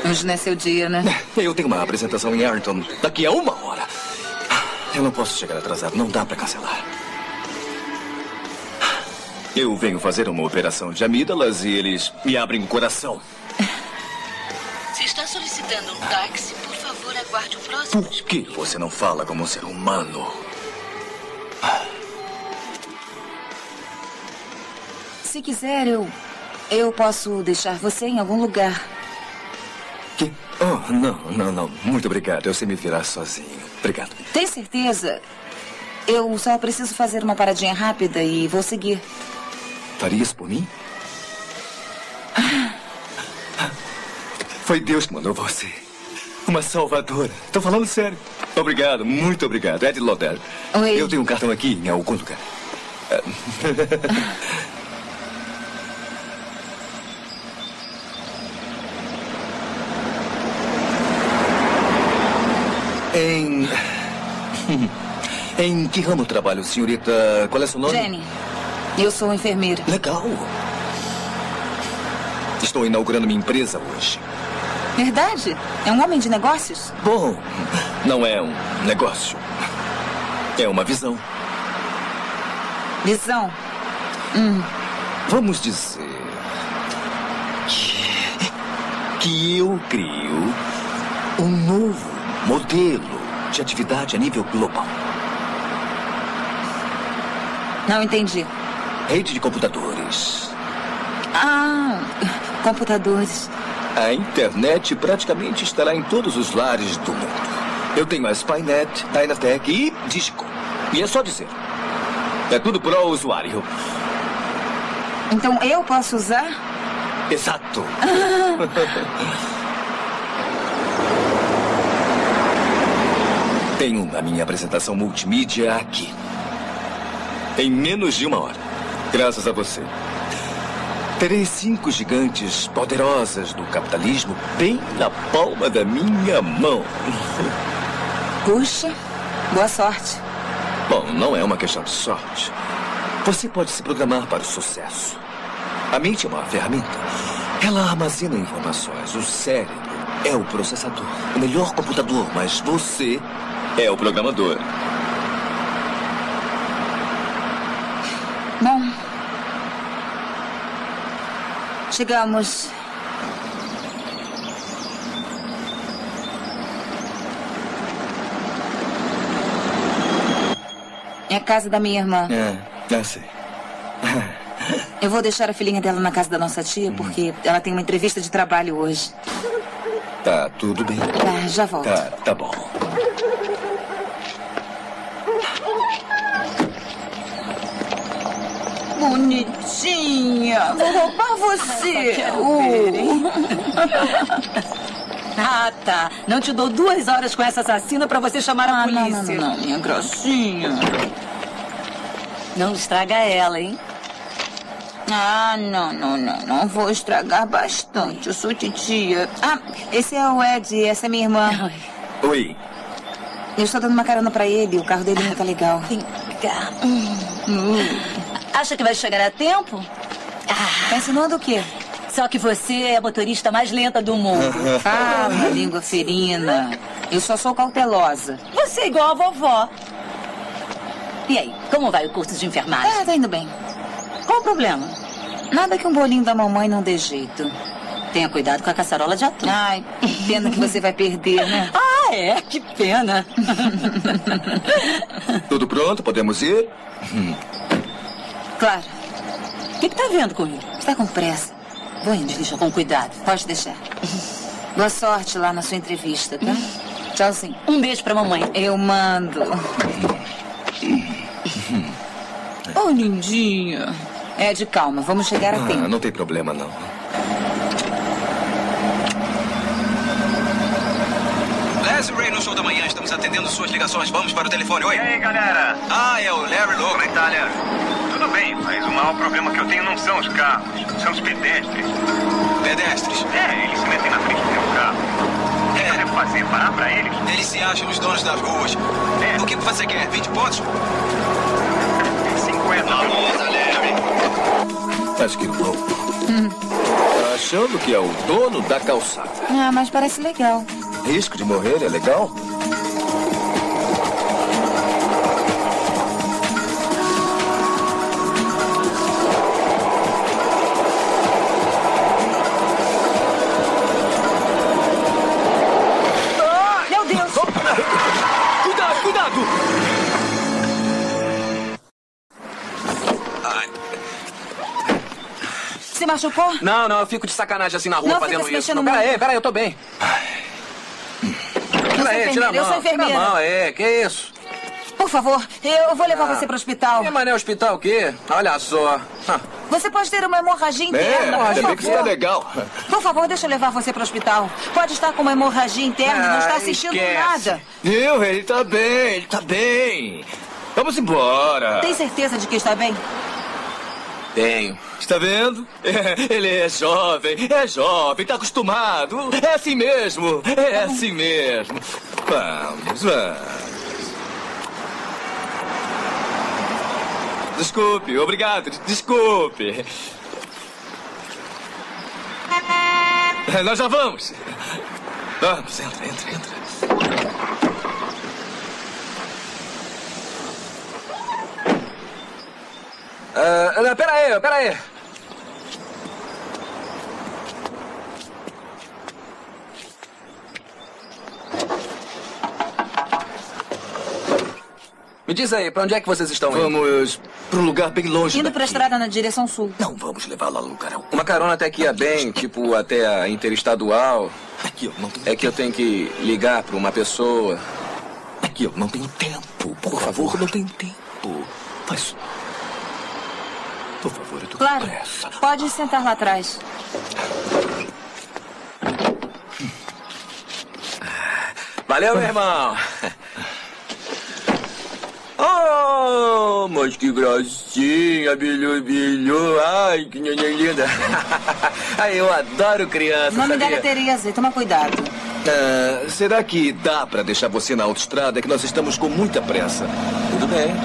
Hoje não é seu dia, né? Eu tenho uma apresentação em Arlington daqui a 1 hora. Eu não posso chegar atrasado, não dá pra cancelar. Eu venho fazer uma operação de amígdalas e eles me abrem o coração. Se está solicitando um táxi, por favor, aguarde o próximo. Por que você não fala como um ser humano? Se quiser, eu posso deixar você em algum lugar. Que? Oh, não. Muito obrigado. Eu sei me virar sozinho. Obrigado. Tem certeza? Eu só preciso fazer uma paradinha rápida e vou seguir. Faria isso por mim? Foi Deus que mandou você. Uma salvadora. Estou falando sério. Obrigado, muito obrigado. Ed Loder. Oi. Eu tenho um cartão aqui em algum lugar. Em que ramo trabalha, senhorita? Qual é seu nome? Jenny. Eu sou enfermeira. Legal. Estou inaugurando minha empresa hoje. Verdade? É um homem de negócios? Bom, não é um negócio. É uma visão. Visão? Vamos dizer que eu crio um novo modelo de atividade a nível global. Não entendi. Rede de computadores. Ah, computadores. A internet praticamente estará em todos os lares do mundo. Eu tenho a Spynet, Dynatec e Disco. E é só dizer. É tudo pro usuário. Então eu posso usar? Exato. Tenho a minha apresentação multimídia aqui. Em menos de 1 hora. Graças a você. Terei 5 gigantes poderosas do capitalismo bem na palma da minha mão. Puxa, boa sorte. Bom, não é uma questão de sorte. Você pode se programar para o sucesso. A mente é uma ferramenta. Ela armazena informações. O cérebro é o processador. O melhor computador, mas você é o programador. Bom, chegamos. É a casa da minha irmã. Eu sei. Eu vou deixar a filhinha dela na casa da nossa tia, porque ela tem uma entrevista de trabalho hoje. Tá tudo bem. Tá, já volto. Tá bom. Bonitinha, vou roubar você. Ah, tá. Não te dou 2 horas com essa assassina pra você chamar a polícia. Não, minha gracinha. Não estraga ela, hein? Não vou estragar bastante. Eu sou titia. Ah, esse é o Ed, essa é minha irmã. Oi. Eu estou dando uma carona pra ele, o carro dele não tá legal. Vem cá. Acha que vai chegar a tempo? Tá ensinando o quê? Só que você é a motorista mais lenta do mundo. Fala, língua ferina. Eu só sou cautelosa. Você é igual a vovó. E aí, como vai o curso de enfermagem? Tá indo bem. Qual o problema? Nada que um bolinho da mamãe não dê jeito. Tenha cuidado com a caçarola de atum. Ai, pena que você vai perder, né? Ah, é? Que pena. Tudo pronto? Podemos ir? Claro. O que tá vendo com ele? Está com pressa. Vou indo. Deixa com cuidado. Pode deixar. Boa sorte lá na sua entrevista, tá? Tchauzinho. Um beijo pra mamãe. Eu mando. Oh, lindinha. Ed, calma. Vamos chegar a tempo. Não tem problema, não. Ray no show da manhã, estamos atendendo suas ligações. Vamos para o telefone, oi. E aí, galera? É o Larry Logan. Como é que tá, Larry? Tudo bem, mas o maior problema que eu tenho não são os carros, são os pedestres. Pedestres? Eles se metem na frente do meu carro. O que eu devo fazer? Parar pra eles? Eles se acham os donos das ruas. É. O que você quer? 20 pontos? 50. Larry. Acho que não. Acho achando que é o dono da calçada. Ah, mas parece legal. Risco de morrer é legal? Meu Deus! Cuidado, cuidado! Se machucou? Não, eu fico de sacanagem assim na rua Não fazendo fica se isso. mexendo Não, muito. peraí, eu tô bem. Peraí, tira a mão. Eu sou enfermeira. Tira a mão, que isso? Por favor, eu vou levar você para o hospital. Que mané hospital o quê? Olha só. Você pode ter uma hemorragia interna. Ainda por bem que isso tá favor. legal. Por favor, deixa eu levar você para o hospital. Pode estar com uma hemorragia interna, não está sentindo esquece. nada. Viu? Ele tá bem. Vamos embora. Tem certeza de que está bem? Tenho. Está vendo? Ele é jovem, tá acostumado. É assim mesmo. Vamos. Desculpe, obrigado, desculpe. Nós já vamos. Vamos, entra. Pera aí. Me diz aí, pra onde é que vocês estão indo? Vamos para um lugar bem longe Indo daqui. para a estrada na direção sul. Não vamos levá-la a lugar algum. Uma carona até que ia bem, tipo até a interestadual. Aqui eu não tenho É que eu tenho que ligar pra uma pessoa. Aqui eu não tenho tempo. Por favor, não tenho tempo. Faz. Por favor, eu tô com Claro. pressa. Pode sentar lá atrás. Valeu, meu irmão. Oh, mas que gracinha, bilhu. Ai, que neném linda. Ai, eu adoro criança, O nome sabia? dela é Tereza. Toma cuidado. Será que dá para deixar você na autoestrada? É que nós estamos com muita pressa. Tudo bem.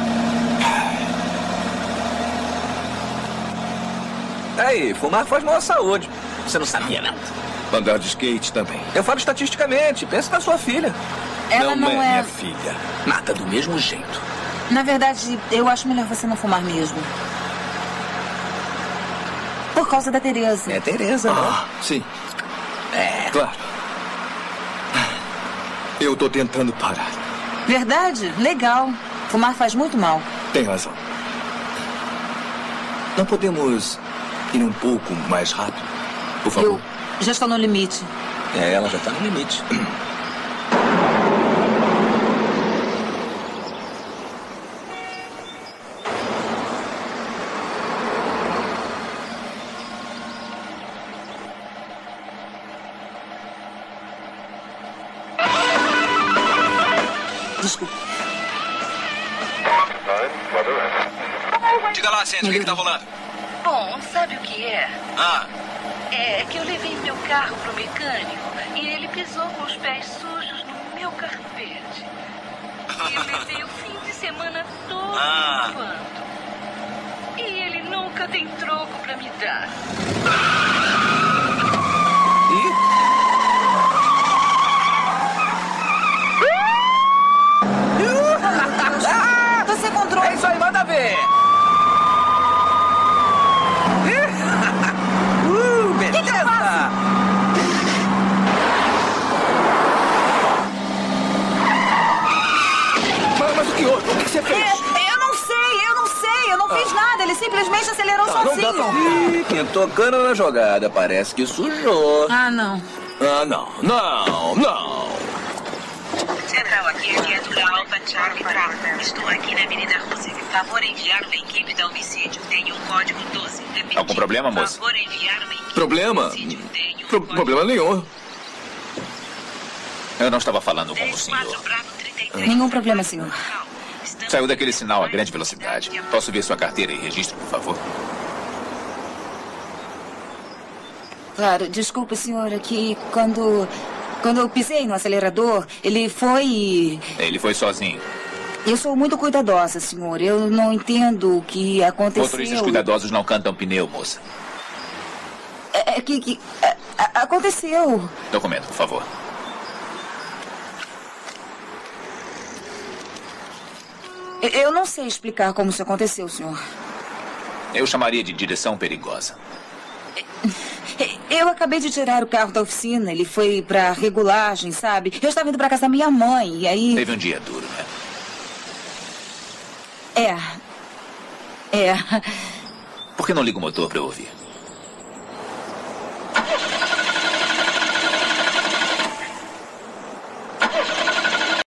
Aí, fumar faz mal à saúde. Você não sabia, não? Andar de skate também. Eu falo estatisticamente. Pensa na sua filha. Ela não é... minha filha. Mata do mesmo jeito. Na verdade, eu acho melhor você não fumar mesmo. Por causa da Tereza. É Tereza, né? Sim. Claro. Eu tô tentando parar. Verdade? Legal. Fumar faz muito mal. Tem razão. Não podemos ir um pouco mais rápido, por favor? Eu já estou no limite. Ela já tá no limite. Desculpa. Diga lá, Sandy, o que tá rolando? Bom, sabe o que é? Ah, É que eu levei meu carro pro mecânico e ele pisou com os pés sujos no meu carpete. E eu levei o fim de semana todo limpando. E ele nunca tem troco pra me dar. Tô sem controle. é isso aí, manda ver. Beleza. Mas o que houve? O que você fez? Eu não sei. Eu não fiz nada. Ele simplesmente acelerou Não dá sozinho. pra... Ih, pintou cana na jogada. Parece que sujou. Ah, não. Não. Central aqui é do Alfa Charlie Bravo. Estou aqui na Avenida Rose. Favor enviar uma equipe da homicídio. Tenho o código 12. Repetindo. Algum problema, moça? Favor enviar uma equipe Problema? da homicídio. Tenho o código Problema nenhum. Eu não estava falando com o 10-4 senhor. Bravo 33. Nenhum problema, senhor. Estamos Saiu daquele sinal a grande velocidade. Posso ver sua carteira e registro, por favor? Claro, desculpe, senhor, é que quando eu pisei no acelerador, ele foi... Ele foi sozinho. Eu sou muito cuidadosa, senhor. Eu não entendo o que aconteceu. Motoristas cuidadosos não cantam pneu, moça. É que aconteceu. Documento, por favor. Eu não sei explicar como isso aconteceu, senhor. Eu chamaria de direção perigosa. Eu acabei de tirar o carro da oficina. Ele foi pra regulagem, sabe? Eu estava indo pra casa da minha mãe, e aí... Teve um dia duro, né? É. Por que não liga o motor pra eu ouvir?